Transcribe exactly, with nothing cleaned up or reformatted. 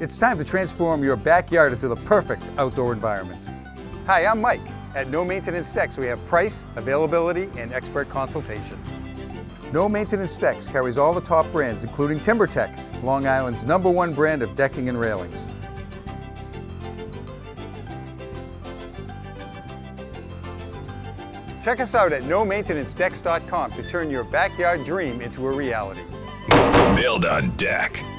It's time to transform your backyard into the perfect outdoor environment. Hi, I'm Mike. At No Maintenance Decks, we have price, availability, and expert consultation. No Maintenance Decks carries all the top brands, including TimberTech, Long Island's number one brand of decking and railings. Check us out at no maintenance decks dot com to turn your backyard dream into a reality. Build on deck.